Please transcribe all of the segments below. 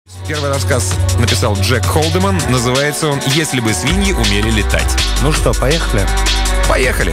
Первый рассказ написал Джек Холдеман. Называется он «Если бы свиньи умели летать». Ну что, поехали? Поехали.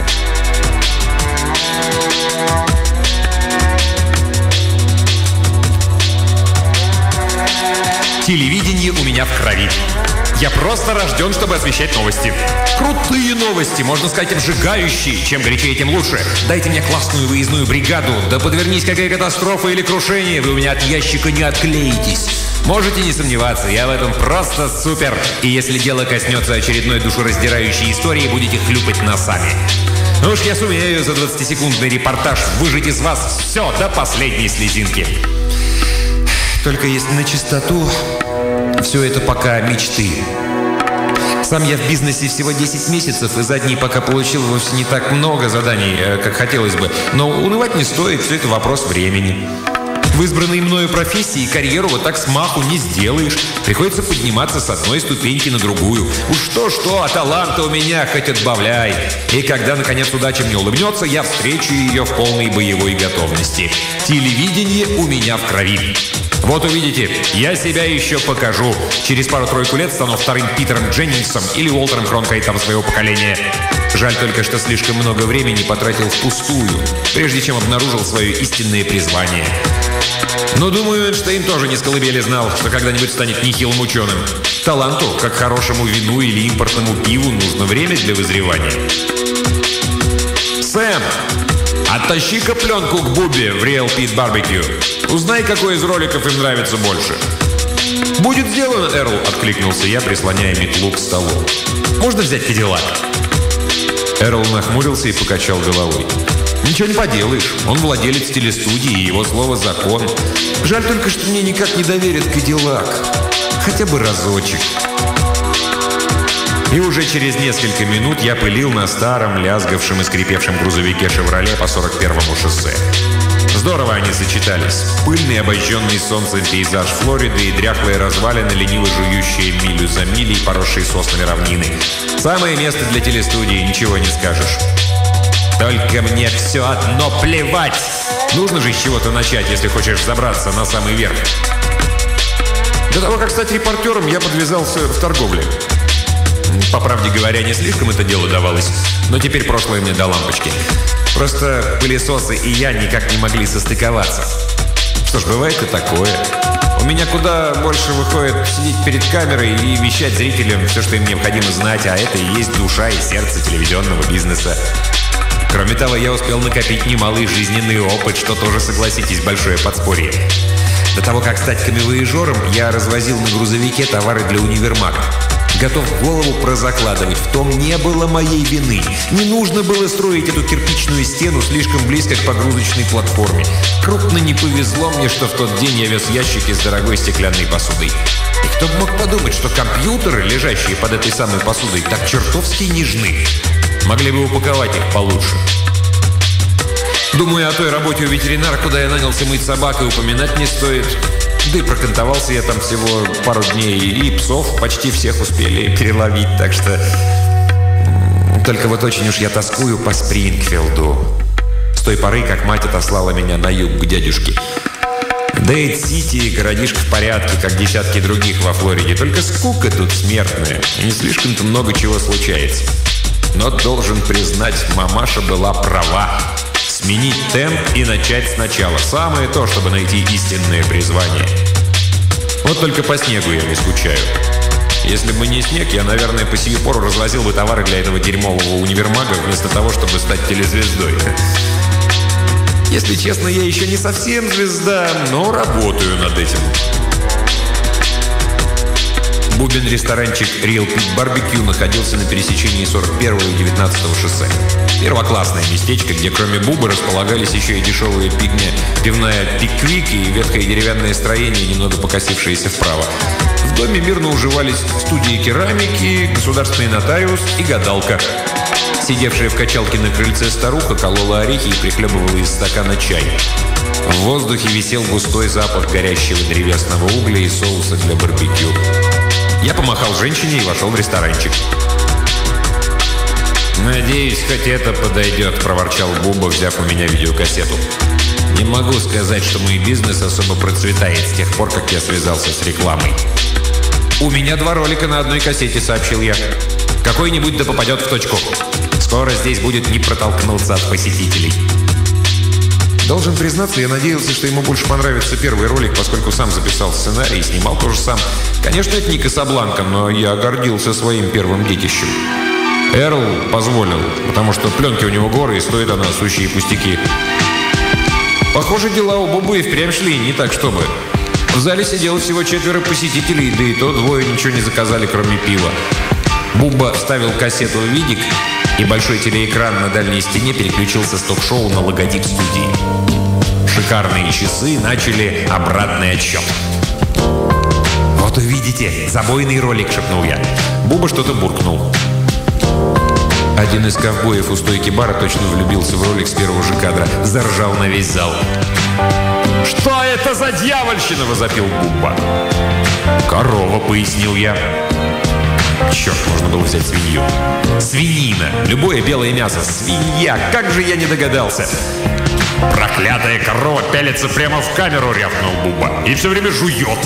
Телевидение у меня в крови. Я просто рожден, чтобы освещать новости. Крутые новости, можно сказать, обжигающие. Чем горячее, тем лучше. Дайте мне классную выездную бригаду. Да подвернись какая катастрофа или крушение, вы у меня от ящика не отклеитесь. Можете не сомневаться, я в этом просто супер. И если дело коснется очередной душераздирающей истории, будете хлюпать носами. Ну уж я сумею за 20-секундный репортаж выжать из вас все до последней слезинки. Только если на чистоту, все это пока мечты. Сам я в бизнесе всего 10 месяцев, и за дни пока получил вовсе не так много заданий, как хотелось бы. Но унывать не стоит, все это вопрос времени. В избранной мною профессии карьеру вот так с маху не сделаешь. Приходится подниматься с одной ступеньки на другую. Уж что-что, а таланта у меня хоть отбавляй. И когда, наконец, удача мне улыбнется, я встречу ее в полной боевой готовности. Телевидение у меня в крови. Вот увидите, я себя еще покажу. Через пару-тройку лет стану вторым Питером Дженнингсом или Уолтером Кронкайтом своего поколения. Жаль только, что слишком много времени потратил впустую, прежде чем обнаружил свое истинное призвание. Но думаю, Эйнштейн тоже не с колыбели знал, что когда-нибудь станет нехилым ученым. Таланту, как хорошему вину или импортному пиву, нужно время для вызревания. Сэм, оттащи-ка пленку к Бубе в Real Pit Barbecue. Узнай, какой из роликов им нравится больше. «Будет сделано, Эрл», — откликнулся я, прислоняя метлу к столу. «Можно взять Кадиллак?» Эрл нахмурился и покачал головой. «Ничего не поделаешь. Он владелец телестудии, и его слово закон. Жаль только, что мне никак не доверят Кадиллак. Хотя бы разочек». И уже через несколько минут я пылил на старом, лязгавшем и скрипевшем грузовике «Шевроле» по 41-му шоссе. Здорово они сочетались. Пыльный, обожженный солнцем пейзаж Флориды и дряхлые развалины, лениво жующие милю за милей, поросшие соснами равнины. Самое место для телестудии, ничего не скажешь. Только мне все одно плевать. Нужно же с чего-то начать, если хочешь забраться на самый верх. До того, как стать репортером, я подвязался в торговле. По правде говоря, не слишком это дело давалось, но теперь прошлое мне до лампочки. Просто пылесосы и я никак не могли состыковаться. Что ж, бывает и такое. У меня куда больше выходит сидеть перед камерой и вещать зрителям все, что им необходимо знать, а это и есть душа и сердце телевизионного бизнеса. Кроме того, я успел накопить немалый жизненный опыт, что тоже, согласитесь, большое подспорье. До того, как стать камевояжером, я развозил на грузовике товары для универмага. Готов голову прозакладывать, в том не было моей вины. Не нужно было строить эту кирпичную стену слишком близко к погрузочной платформе. Крупно не повезло мне, что в тот день я вез ящики с дорогой стеклянной посудой. И кто бы мог подумать, что компьютеры, лежащие под этой самой посудой, так чертовски нежны. Могли бы упаковать их получше. Думаю, о той работе у ветеринара, куда я нанялся мыть собак, и упоминать не стоит. Да и прокантовался я там всего пару дней, и псов почти всех успели переловить, так что... Только вот очень уж я тоскую по Спрингфилду. С той поры, как мать отослала меня на юг к дядюшке. Дейт-Сити, городишко в порядке, как десятки других во Флориде. Только скука тут смертная, и не слишком-то много чего случается. Но должен признать, мамаша была права. Сменить темп и начать сначала. Самое то, чтобы найти истинное призвание. Вот только по снегу я не скучаю. Если бы не снег, я, наверное, по сию пору развозил бы товары для этого дерьмового универмага, вместо того, чтобы стать телезвездой. Если честно, я еще не совсем звезда, но работаю над этим. Бубен ресторанчик Real Pit Barbecue находился на пересечении 41-го и 19-го шоссе. Первоклассное местечко, где кроме Буба располагались еще и дешевые пивная Пиквик и ветхое деревянное строение, немного покосившееся вправо. В доме мирно уживались студии керамики, государственный нотариус и гадалка. Сидевшая в качалке на крыльце старуха колола орехи и прихлебывала из стакана чай. В воздухе висел густой запах горящего древесного угля и соуса для барбекю. Я помахал женщине и вошел в ресторанчик. «Надеюсь, хоть это подойдет», – проворчал Буба, взяв у меня видеокассету. «Не могу сказать, что мой бизнес особо процветает с тех пор, как я связался с рекламой». «У меня 2 ролика на одной кассете», – сообщил я. «Какой-нибудь да попадет в точку. Скоро здесь будет не протолкнуться от посетителей». Должен признаться, я надеялся, что ему больше понравится первый ролик, поскольку сам записал сценарий и снимал тоже сам. Конечно, это не Касабланка, но я гордился своим первым детищем. Эрл позволил, потому что пленки у него горы, и стоит она сущие пустяки. Похоже, дела у Бубы и впрямь шли, не так чтобы. В зале сидело всего 4 посетителей, да и то 2 ничего не заказали, кроме пива. Буба вставил кассету в видик, и большой телеэкран на дальней стене переключился с ток-шоу на логотип студии. Шикарные часы начали обратный отсчет. «Вот увидите, забойный ролик», — шепнул я. Буба что-то буркнул. Один из ковбоев у стойки бара точно влюбился в ролик с первого же кадра. Заржал на весь зал. «Что это за дьявольщина?» — возопил Буба. «Корова», — пояснил я. Черт, можно было взять свинью. Свинина. Любое белое мясо. Свинья. Как же я не догадался. «Проклятая корова пялится прямо в камеру», — рявкнул Буба. «И все время жует».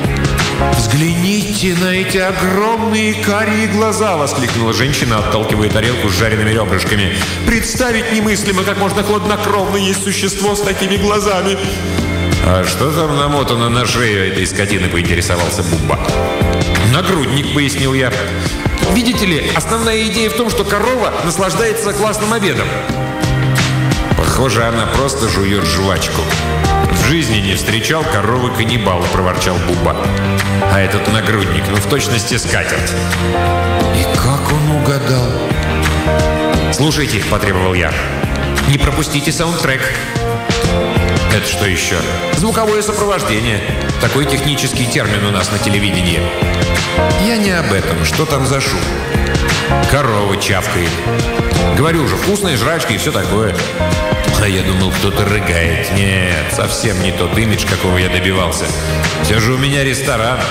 «Взгляните на эти огромные карие глаза!» — воскликнула женщина, отталкивая тарелку с жареными ребрышками. «Представить немыслимо, как можно хладнокровно есть существо с такими глазами!» «А что там намотано на шею этой скотины?» — поинтересовался Буба. «Нагрудник», — пояснил я. «Видите ли, основная идея в том, что корова наслаждается классным обедом». «Похоже, она просто жует жвачку». «В жизни не встречал коровы-каннибала», — проворчал Буба. «А этот нагрудник, ну в точности скатерть». «И как он угадал?» «Слушайте», — потребовал я. «Не пропустите саундтрек». «Это что еще?» «Звуковое сопровождение. Такой технический термин у нас на телевидении». «Я не об этом. Что там за шум?» «Корова чавкает». «Говорю же, вкусная жрачка и все такое». А я думал, кто-то рыгает. Нет, совсем не тот имидж, какого я добивался. Все же у меня ресторан.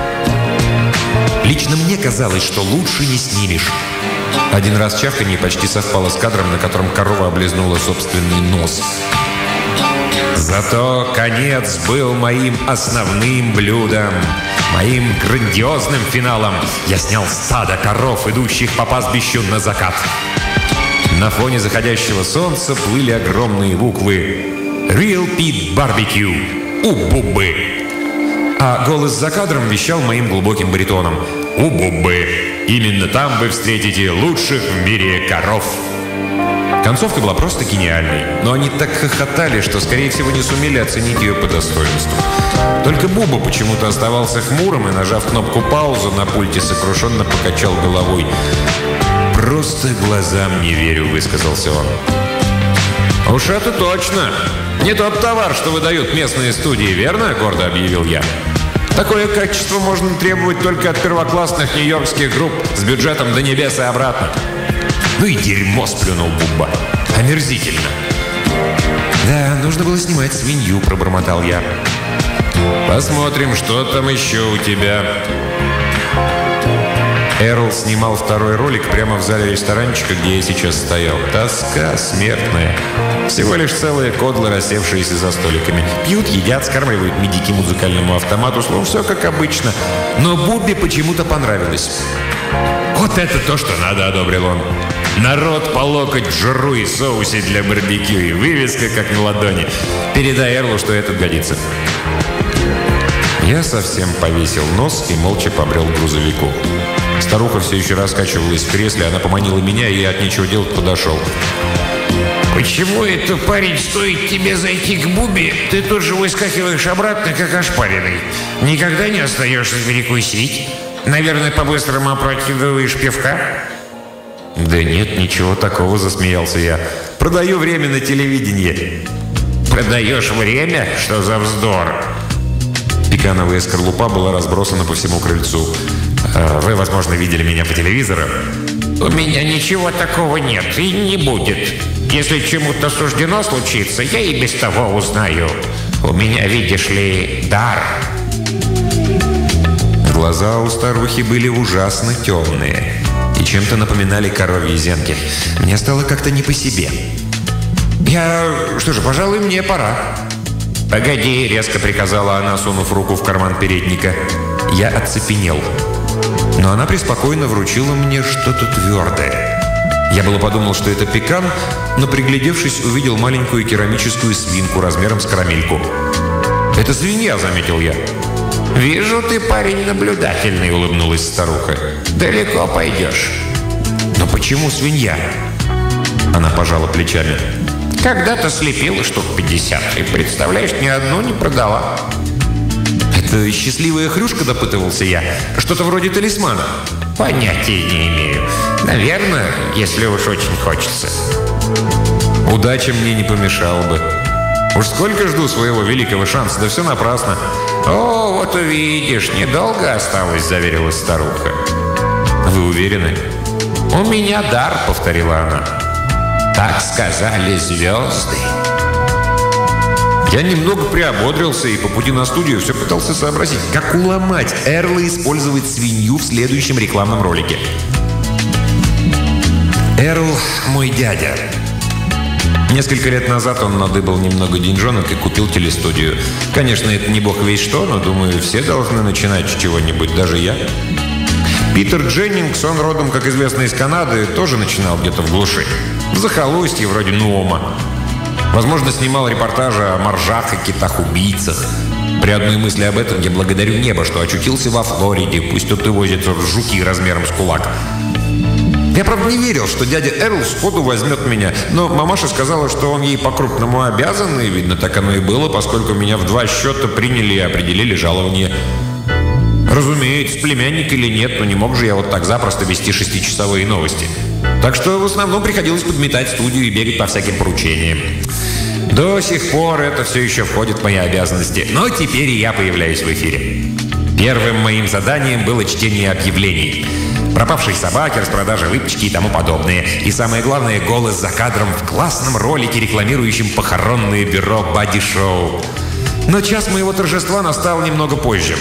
Лично мне казалось, что лучше не снимешь. Один раз чавканье почти совпало с кадром, на котором корова облизнула собственный нос. Зато конец был моим основным блюдом, моим грандиозным финалом. Я снял стадо коров, идущих по пастбищу на закат. На фоне заходящего солнца плыли огромные буквы «Real Pit Barbecue» у Бубы. А голос за кадром вещал моим глубоким баритоном: «У Бубы! Именно там вы встретите лучших в мире коров!» Концовка была просто гениальной, но они так хохотали, что, скорее всего, не сумели оценить ее по достоинству. Только Буба почему-то оставался хмурым и, нажав кнопку «паузу» на пульте, сокрушенно покачал головой. «Просто глазам не верю», — высказался он. «Уж это точно! Не тот товар, что выдают местные студии, верно?» — гордо объявил я. «Такое качество можно требовать только от первоклассных нью-йоркских групп с бюджетом до небес и обратно». «Ну и дерьмо!» — сплюнул Буба. «Омерзительно!» «Да, нужно было снимать свинью», — пробормотал я. «Посмотрим, что там еще у тебя». Эрл снимал второй ролик прямо в зале ресторанчика, где я сейчас стоял. Тоска смертная. Всего лишь целые кодлы, рассевшиеся за столиками. Пьют, едят, скармливают медики музыкальному автомату. Словом, все как обычно. Но Бубе почему-то понравилось. «Вот это то, что надо», — одобрил он. «Народ по локоть в жиру и соусе для барбекю, и вывеска как на ладони. Передай Эрлу, что этот годится». Я совсем повесил нос и молча побрел к грузовику. Старуха все еще раскачивалась в кресле, она поманила меня, и я от нечего делать подошел. «Почему это, парень, стоит тебе зайти к Бубе, ты тут же выскакиваешь обратно, как ошпаренный? Никогда не остаешься перекусить? Наверное, по-быстрому опрокидываешь пивка?» «Да нет, ничего такого», — засмеялся я. «Продаю время на телевидении». «Продаешь время? Что за вздор?» Пекановая скорлупа была разбросана по всему крыльцу. «Вы, возможно, видели меня по телевизору?» «У меня ничего такого нет и не будет. Если чему-то суждено случиться, я и без того узнаю. У меня, видишь ли, дар». Глаза у старухи были ужасно темные. И чем-то напоминали коровьи зенки. Мне стало как-то не по себе. Что же, пожалуй, мне пора. «Погоди», — резко приказала она, сунув руку в карман передника. Я оцепенел. Но она преспокойно вручила мне что-то твердое. Я было подумал, что это пекан, но, приглядевшись, увидел маленькую керамическую свинку размером с карамельку. «Это свинья», — заметил я. «Вижу, ты парень наблюдательный», — улыбнулась старуха. «Далеко пойдешь». «Но почему свинья?» Она пожала плечами. «Когда-то слепила штук 50, и, представляешь, ни одну не продала». «Это счастливая хрюшка», — допытывался я. «Что-то вроде талисмана». «Понятия не имею. Наверное, если уж очень хочется». «Удача мне не помешала бы. Уж сколько жду своего великого шанса, да все напрасно». «О, вот увидишь, недолго осталось», — заверила старуха. «Вы уверены?» «У меня дар», — повторила она. «Так сказали звезды». Я немного приободрился и по пути на студию все пытался сообразить, как уломать Эрла использовать свинью в следующем рекламном ролике. Эрл – мой дядя. Несколько лет назад он надыбал немного деньжонок и купил телестудию. Конечно, это не бог весть что, но, думаю, все должны начинать с чего-нибудь, даже я. Питер Дженнингс, он родом, как известно, из Канады, тоже начинал где-то в глуши. В захолустье, вроде Нуома. Возможно, снимал репортажи о моржах и китах-убийцах. При одной мысли об этом я благодарю небо, что очутился во Флориде, пусть тут и возятся жуки размером с кулак. Я, правда, не верил, что дядя Эрл сходу возьмет меня, но мамаша сказала, что он ей по-крупному обязан, и, видно, так оно и было, поскольку меня в 2 счета приняли и определили жалование. Разумеется, племянник или нет, но не мог же я вот так запросто вести 6-часовые новости. Так что в основном приходилось подметать студию и бегать по всяким поручениям. До сих пор это все еще входит в мои обязанности, но теперь и я появляюсь в эфире. Первым моим заданием было чтение объявлений. Пропавшие собаки, распродажа выпечки и тому подобное. И самое главное, голос за кадром в классном ролике, рекламирующем похоронное бюро «Бадди Шоу». Но час моего торжества настал немного позже.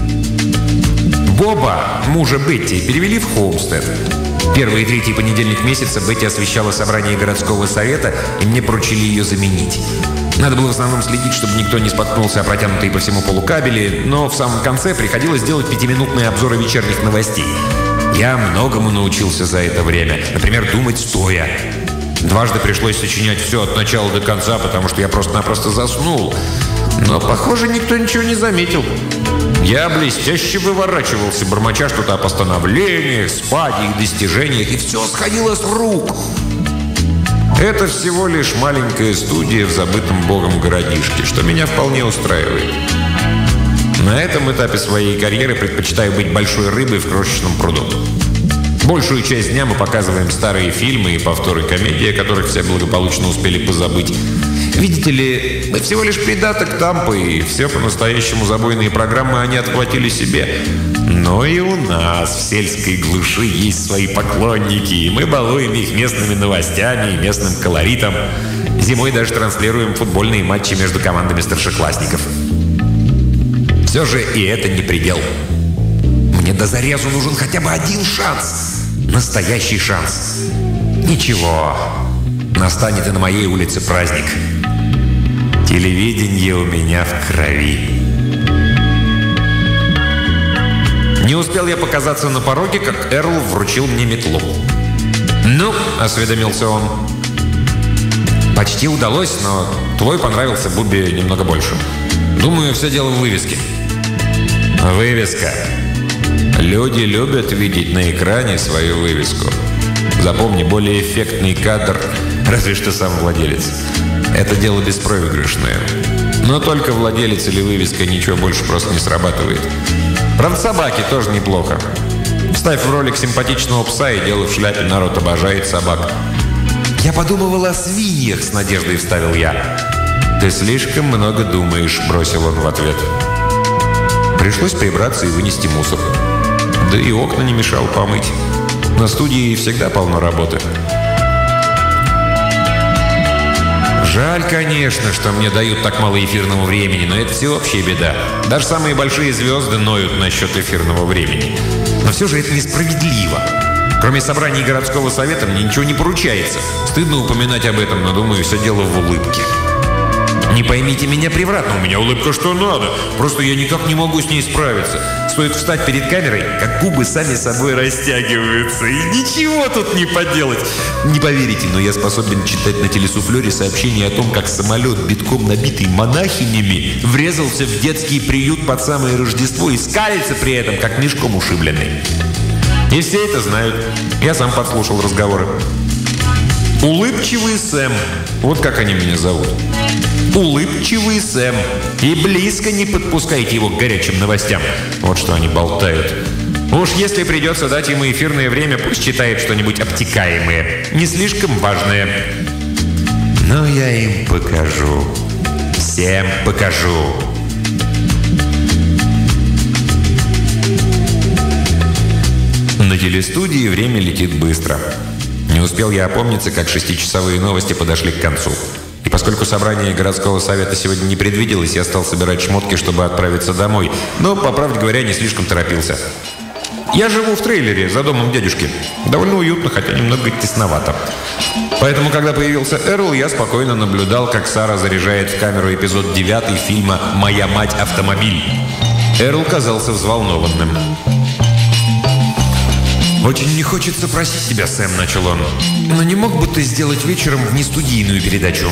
Боба, мужа Бетти, перевели в Холмстед. Первый и третий понедельник месяца Бетти освещала собрание городского совета, и мне поручили ее заменить. Надо было в основном следить, чтобы никто не споткнулся о протянутые по всему полу кабели, но в самом конце приходилось делать 5-минутные обзоры вечерних новостей. Я многому научился за это время. Например, думать стоя. Дважды пришлось сочинять все от начала до конца, потому что я просто-напросто заснул. Но, похоже, никто ничего не заметил. Я блестяще выворачивался, бормоча что-то о постановлениях, спаде и достижениях, и все сходило с рук. Это всего лишь маленькая студия в забытом богом городишке, что меня вполне устраивает. На этом этапе своей карьеры предпочитаю быть большой рыбой в крошечном пруду. Большую часть дня мы показываем старые фильмы и повторы комедий, о которых все благополучно успели позабыть. Видите ли, мы всего лишь придаток Тампа, и все по-настоящему забойные программы они отхватили себе. Но и у нас в сельской глуши есть свои поклонники, и мы балуем их местными новостями и местным колоритом. Зимой даже транслируем футбольные матчи между командами старшеклассников. Все же и это не предел. Мне до зарезу нужен хотя бы один шанс. Настоящий шанс. Ничего, настанет и на моей улице праздник. Телевидение у меня в крови. Не успел я показаться на пороге, как Эрл вручил мне метлу. «Ну», — осведомился он. «Почти удалось, но твой понравился Бубе немного больше. Думаю, все дело в вывеске». «Вывеска. Люди любят видеть на экране свою вывеску. Запомни, более эффектный кадр, разве что сам владелец. Это дело беспроигрышное. Но только владелец или вывеска ничего больше просто не срабатывает. Правда, собаки тоже неплохо. Вставь в ролик симпатичного пса, и дело в шляпе, народ обожает собак». «Я подумывал о свиньях», — с надеждой вставил я. «Ты слишком много думаешь», — бросил он в ответ. Пришлось прибраться и вынести мусор. Да и окна не мешал помыть. На студии всегда полно работы. Жаль, конечно, что мне дают так мало эфирного времени, но это всеобщая беда. Даже самые большие звезды ноют насчет эфирного времени. Но все же это несправедливо. Кроме собраний городского совета мне ничего не поручается. Стыдно упоминать об этом, но, думаю, все дело в улыбке. Не поймите меня превратно, у меня улыбка что надо. Просто я никак не могу с ней справиться. Стоит встать перед камерой, как губы сами собой растягиваются. И ничего тут не поделать. Не поверите, но я способен читать на телесуфлере сообщение о том, как самолет, битком набитый монахинями, врезался в детский приют под самое Рождество и скалится при этом, как мешком ушибленный. И все это знают. Я сам подслушал разговоры. Улыбчивый Сэм. Вот как они меня зовут. Улыбчивый Сэм. И близко не подпускайте его к горячим новостям. Вот что они болтают. Уж если придется дать ему эфирное время, пусть читает что-нибудь обтекаемое. Не слишком важное. Но я им покажу. Всем покажу. На телестудии время летит быстро. Не успел я опомниться, как 6-часовые новости подошли к концу. И поскольку собрание городского совета сегодня не предвиделось, я стал собирать шмотки, чтобы отправиться домой. Но, по правде говоря, не слишком торопился. Я живу в трейлере за домом дядюшки. Довольно уютно, хотя немного тесновато. Поэтому, когда появился Эрл, я спокойно наблюдал, как Сара заряжает в камеру эпизод 9 фильма «Моя мать автомобиль». Эрл казался взволнованным. «Очень не хочется просить тебя, Сэм», — начал он. «Но не мог бы ты сделать вечером внестудийную передачу?»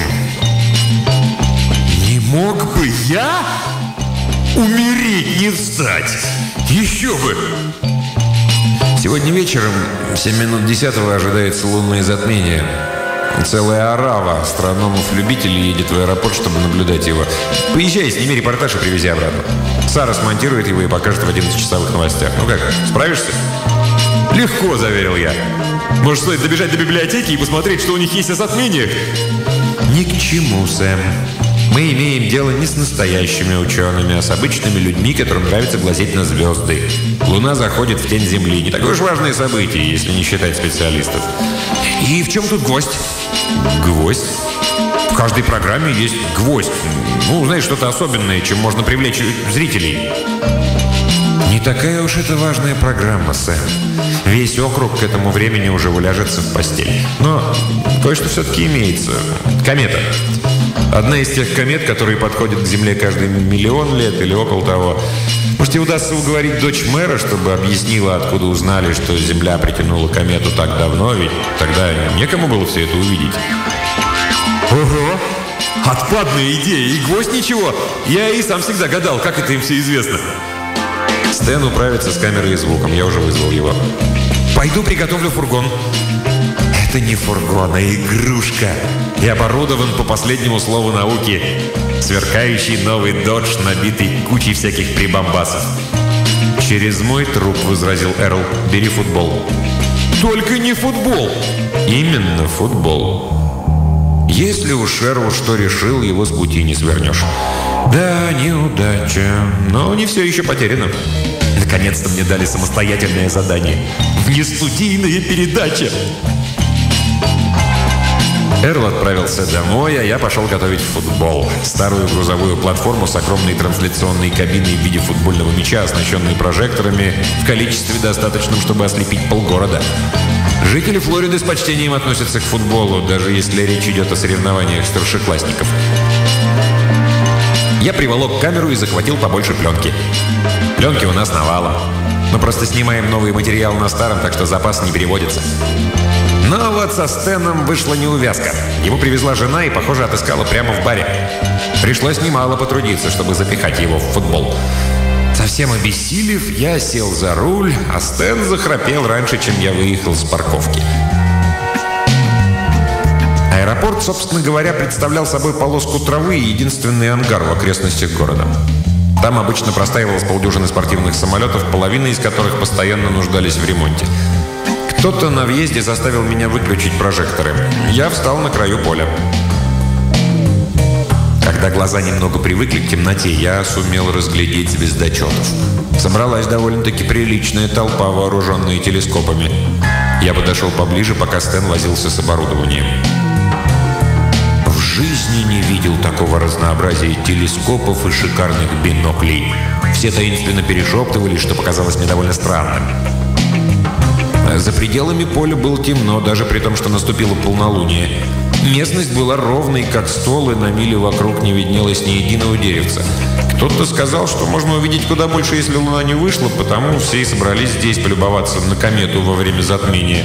«Не мог бы я? Умереть, не встать! Еще бы!» «Сегодня вечером, в 7 минут 10-го, ожидается лунное затмение. Целая орава астрономов-любителей едет в аэропорт, чтобы наблюдать его. Поезжай, сними репортаж и привези обратно. Сара смонтирует его и покажет в 11-часовых новостях. Ну как, справишься?» «Легко», — заверил я. «Может, стоит добежать до библиотеки и посмотреть, что у них есть о затмениях?» «Ни к чему, Сэм. Мы имеем дело не с настоящими учеными, а с обычными людьми, которым нравится глазеть на звезды. Луна заходит в тень Земли. Не такое уж важное событие, если не считать специалистов». «И в чем тут гвоздь?» «Гвоздь? В каждой программе есть гвоздь. Ну, знаешь, что-то особенное, чем можно привлечь зрителей». «Не такая уж это важная программа, Сэм. Весь округ к этому времени уже уляжется в постель. Но кое-что все-таки имеется. Комета. Одна из тех комет, которые подходят к Земле каждый 1 миллион лет или около того. Может, тебе удастся уговорить дочь мэра, чтобы объяснила, откуда узнали, что Земля притянула комету так давно, ведь тогда некому было все это увидеть». «Ого! Отпадная идея! И гвоздь ничего! Я и сам всегда гадал, как это им все известно». «Стэн управится с камерой и звуком. Я уже вызвал его». «Пойду приготовлю фургон». «Это не фургон, а игрушка. И оборудован по последнему слову науки. Сверкающий новый додж, набитый кучей всяких прибамбасов». «Через мой труп», — возразил Эрл. «Бери футбол». «Только не футбол». «Именно футбол. Если уж Эрл что решил, его с пути не свернешь». «Да, неудача. Но не все еще потеряно. Наконец-то мне дали самостоятельное задание. Внестудийная передача». Эрл отправился домой, а я пошел готовить футбол. Старую грузовую платформу с огромной трансляционной кабиной в виде футбольного мяча, оснащенной прожекторами, в количестве достаточном, чтобы ослепить полгорода. Жители Флориды с почтением относятся к футболу, даже если речь идет о соревнованиях старшеклассников. Я приволок камеру и захватил побольше пленки. Пленки у нас навалом. Мы просто снимаем новый материал на старом, так что запас не переводится. Но вот со Стэном вышла неувязка. Его привезла жена и, похоже, отыскала прямо в баре. Пришлось немало потрудиться, чтобы запихать его в футбол. Совсем обессилев, я сел за руль, а Стэн захрапел раньше, чем я выехал с парковки. Аэропорт, собственно говоря, представлял собой полоску травы и единственный ангар в окрестностях города. Там обычно простаивалось полдюжины спортивных самолетов, половина из которых постоянно нуждались в ремонте. Кто-то на въезде заставил меня выключить прожекторы. Я встал на краю поля. Когда глаза немного привыкли к темноте, я сумел разглядеть звездочетов. Собралась довольно-таки приличная толпа, вооруженная телескопами. Я подошел поближе, пока Стэн возился с оборудованием. В жизни не видел такого разнообразия телескопов и шикарных биноклей. Все таинственно перешептывались, что показалось мне довольно странным. За пределами поля было темно, даже при том, что наступило полнолуние. Местность была ровной, как стол, и на миле вокруг не виднелось ни единого деревца. Кто-то сказал, что можно увидеть куда больше, если луна не вышла, потому все и собрались здесь полюбоваться на комету во время затмения.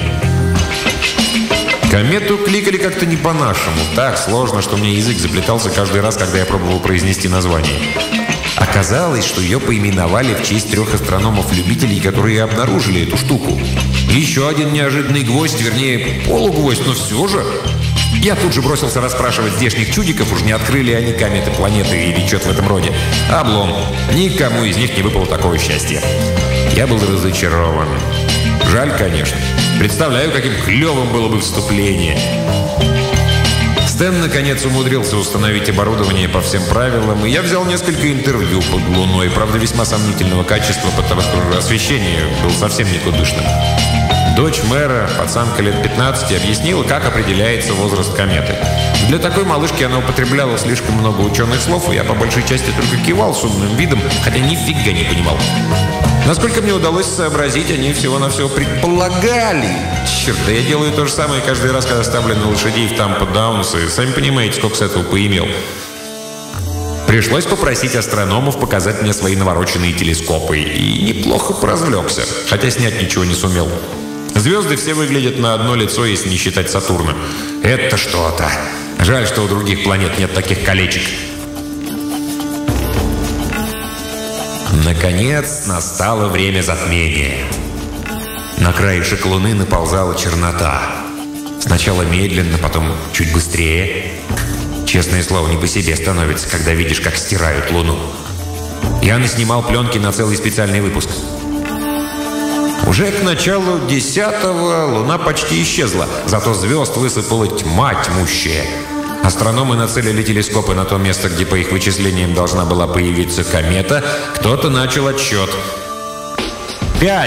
Комету кликали как-то не по-нашему. Так сложно, что мне язык заплетался каждый раз, когда я пробовал произнести название. Оказалось, что ее поименовали в честь 3 астрономов-любителей, которые обнаружили эту штуку. И еще один неожиданный гвоздь, вернее, полугвоздь, но все же. Я тут же бросился расспрашивать здешних чудиков, уж не открыли они кометы, планеты или что-то в этом роде. Облом. Никому из них не выпало такого счастья. Я был разочарован. Жаль, конечно. Представляю, каким клевым было бы вступление. Стэн, наконец, умудрился установить оборудование по всем правилам, и я взял несколько интервью под луной, правда, весьма сомнительного качества, потому что освещение было совсем никудышным. Дочь мэра, пацанка лет 15, объяснила, как определяется возраст кометы. Для такой малышки она употребляла слишком много ученых слов, и я по большей части только кивал с умным видом, хотя нифига не понимал. Насколько мне удалось сообразить, они всего-навсего предполагали. Черт, да я делаю то же самое каждый раз, когда ставлю на лошадей в Тампа Даунс, и сами понимаете, сколько с этого поимел. Пришлось попросить астрономов показать мне свои навороченные телескопы, и неплохо поразвлекся, хотя снять ничего не сумел. Звезды все выглядят на одно лицо, если не считать Сатурна. Это что-то. Жаль, что у других планет нет таких колечек. Наконец настало время затмения. На краешек Луны наползала чернота. Сначала медленно, потом чуть быстрее. Честное слово, не по себе становится, когда видишь, как стирают Луну. Я наснимал пленки на целый специальный выпуск. Уже к началу 10-го Луна почти исчезла, зато звезд высыпала тьма тьмущая. Астрономы нацелили телескопы на то место, где по их вычислениям должна была появиться комета. Кто-то начал отсчет. 5,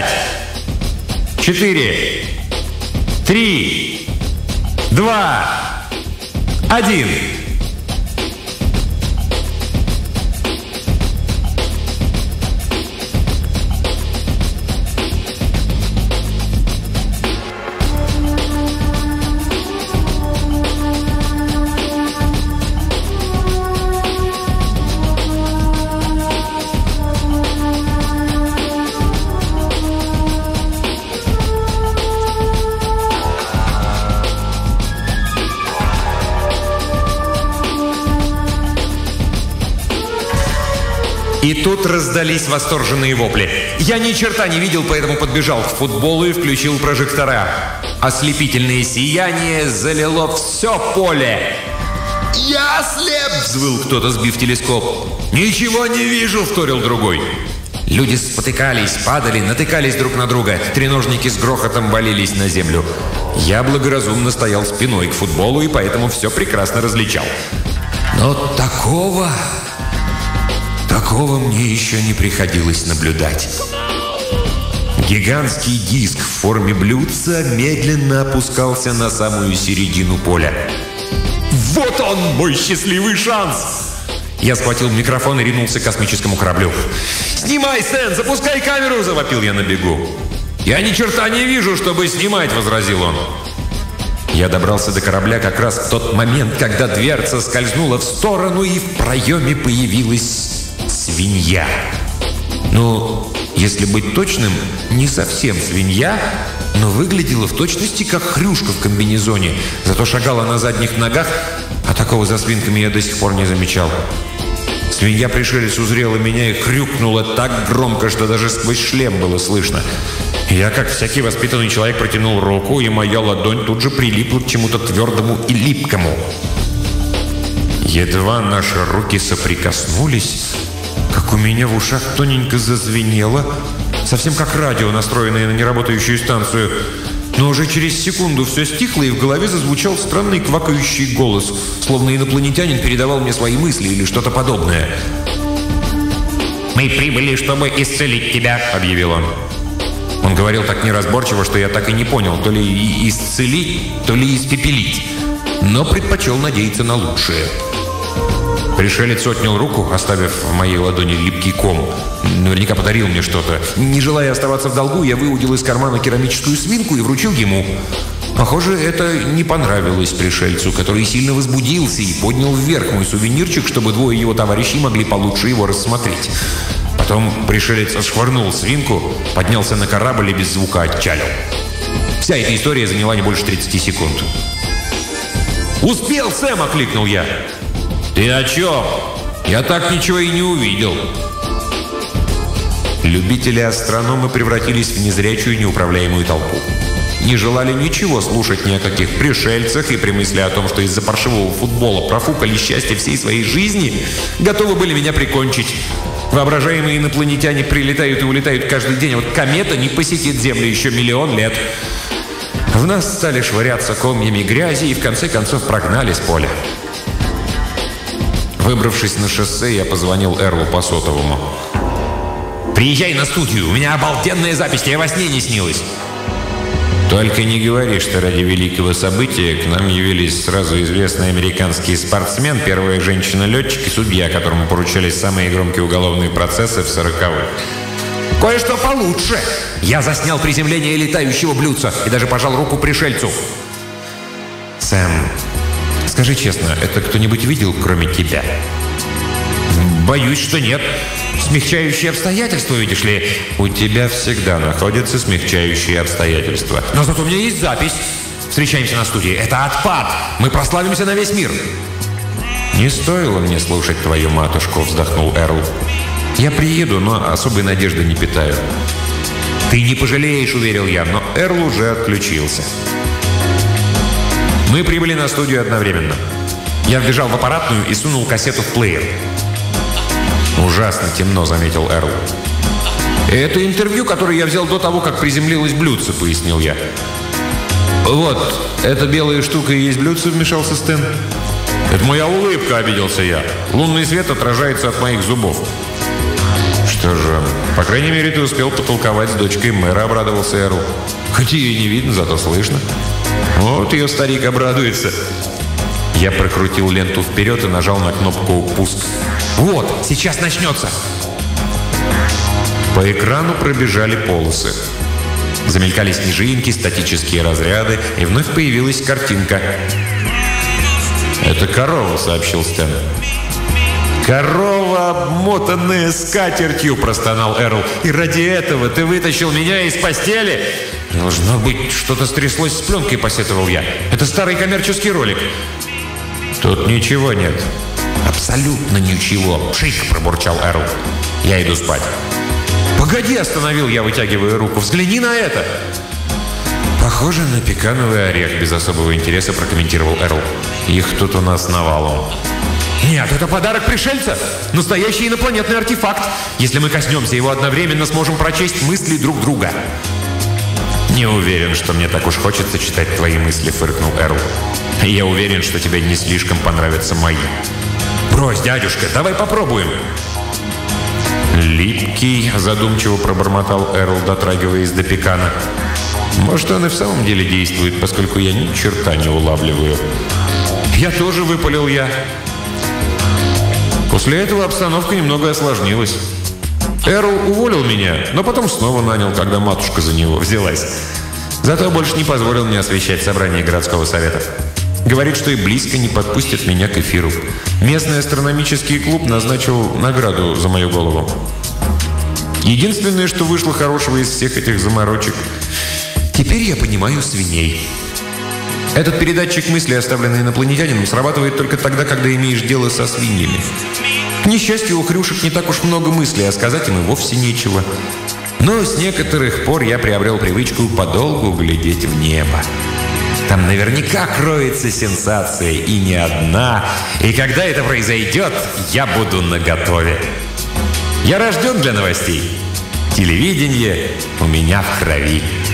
4, 3, 2, 1. И тут раздались восторженные вопли. Я ни черта не видел, поэтому подбежал к футболу и включил прожектора. Ослепительное сияние залило все поле. «Я слеп!» – взвыл кто-то, сбив телескоп. «Ничего не вижу!» – вторил другой. Люди спотыкались, падали, натыкались друг на друга. Треножники с грохотом валились на землю. Я благоразумно стоял спиной к футболу и поэтому все прекрасно различал. Но такого мне еще не приходилось наблюдать. Гигантский диск в форме блюдца медленно опускался на самую середину поля. «Вот он, мой счастливый шанс!» Я схватил микрофон и ринулся к космическому кораблю. «Снимай, Стэн! Запускай камеру!» – завопил я на бегу. «Я ни черта не вижу, чтобы снимать!» – возразил он. Я добрался до корабля как раз в тот момент, когда дверца скользнула в сторону, и в проеме появилась свинья. Ну, если быть точным, не совсем свинья, но выглядела в точности как хрюшка в комбинезоне, зато шагала на задних ногах, а такого за свинками я до сих пор не замечал. Свинья-пришелец узрела меня и хрюкнула так громко, что даже сквозь шлем было слышно. Я, как всякий воспитанный человек, протянул руку, и моя ладонь тут же прилипла к чему-то твердому и липкому. Едва наши руки соприкоснулись, как у меня в ушах тоненько зазвенело, совсем как радио, настроенное на неработающую станцию. Но уже через секунду все стихло, и в голове зазвучал странный квакающий голос, словно инопланетянин передавал мне свои мысли или что-то подобное. «Мы прибыли, чтобы исцелить тебя», — объявил он. Он говорил так неразборчиво, что я так и не понял, то ли исцелить, то ли испепелить, но предпочел надеяться на лучшее. Пришелец отнял руку, оставив в моей ладони липкий ком. Наверняка подарил мне что-то. Не желая оставаться в долгу, я выудил из кармана керамическую свинку и вручил ему. Похоже, это не понравилось пришельцу, который сильно возбудился и поднял вверх мой сувенирчик, чтобы двое его товарищей могли получше его рассмотреть. Потом пришелец отшвырнул свинку, поднялся на корабль и без звука отчалил. Вся эта история заняла не больше 30 секунд. «Успел, Сэм!» – окликнул я. «Ты о чем? Я так ничего и не увидел». Любители-астрономы превратились в незрячую неуправляемую толпу. Не желали ничего слушать ни о каких пришельцах и при мысли о том, что из-за паршивого футбола профукали счастье всей своей жизни, готовы были меня прикончить. Воображаемые инопланетяне прилетают и улетают каждый день, а вот комета не посетит Землю еще миллион лет. В нас стали швыряться комьями грязи и в конце концов прогнали с поля. Выбравшись на шоссе, я позвонил Эрлу по сотовому. «Приезжай на студию, у меня обалденная запись, тебе во сне не снилось». «Только не говори, что ради великого события к нам явились сразу известный американский спортсмен, первая женщина-летчик и судья, которому поручались самые громкие уголовные процессы в 40-х. Кое-что получше. Я заснял приземление летающего блюдца и даже пожал руку пришельцу». «Сэм, скажи честно, это кто-нибудь видел, кроме тебя?» «Боюсь, что нет. Смягчающие обстоятельства, видишь ли?» «У тебя всегда находятся смягчающие обстоятельства. Но зато у меня есть запись. Встречаемся на студии. Это отпад. Мы прославимся на весь мир». «Не стоило мне слушать твою матушку», — вздохнул Эрл. «Я приеду, но особой надежды не питаю». «Ты не пожалеешь», — уверил я, но Эрл уже отключился. Мы прибыли на студию одновременно. Я вбежал в аппаратную и сунул кассету в плеер. «Ужасно темно», — заметил Эрл. «Это интервью, которое я взял до того, как приземлилось блюдце», — пояснил я. «Вот, эта белая штука и есть блюдце», — вмешался Стэн. «Это моя улыбка», — обиделся я. «Лунный свет отражается от моих зубов». «Что же, по крайней мере, ты успел потолковать с дочкой мэра», — обрадовался Эрл. «Хоть ее не видно, зато слышно». «Вот ее старик обрадуется». Я прокрутил ленту вперед и нажал на кнопку «Пуск». «Вот, сейчас начнется!» По экрану пробежали полосы. Замелькали снежинки, статические разряды, и вновь появилась картинка. «Это корова», — сообщил Стэн. «Корова, обмотанная скатертью», — простонал Эрл. «И ради этого ты вытащил меня из постели?» «Должно быть, что-то стряслось с пленкой», — посетовал я. «Это старый коммерческий ролик». «Тут ничего нет». «Абсолютно ничего», — пшик, пробурчал Эрл. «Я иду спать». «Погоди», — остановил я, вытягивая руку. «Взгляни на это». «Похоже на пекановый орех», — без особого интереса прокомментировал Эрл. «Их тут у нас навалом». «Нет, это подарок пришельца. Настоящий инопланетный артефакт. Если мы коснемся его одновременно, сможем прочесть мысли друг друга». «Не уверен, что мне так уж хочется читать твои мысли», — фыркнул Эрл. «Я уверен, что тебе не слишком понравятся мои». «Брось, дядюшка, давай попробуем». «Липкий», — задумчиво пробормотал Эрл, дотрагиваясь до пекана. «Может, он и в самом деле действует, поскольку я ни черта не улавливаю». «Я тоже», — выпалил я. После этого обстановка немного осложнилась. Эрл уволил меня, но потом снова нанял, когда матушка за него взялась. Зато больше не позволил мне освещать собрание городского совета. Говорит, что и близко не подпустит меня к эфиру. Местный астрономический клуб назначил награду за мою голову. Единственное, что вышло хорошего из всех этих заморочек, теперь я понимаю свиней. Этот передатчик мысли, оставленный инопланетянином, срабатывает только тогда, когда имеешь дело со свиньями. К несчастью, у хрюшек не так уж много мыслей, а сказать им и вовсе нечего. Но с некоторых пор я приобрел привычку подолгу глядеть в небо. Там наверняка кроется сенсация, и не одна. И когда это произойдет, я буду наготове. Я рожден для новостей. Телевидение у меня в крови.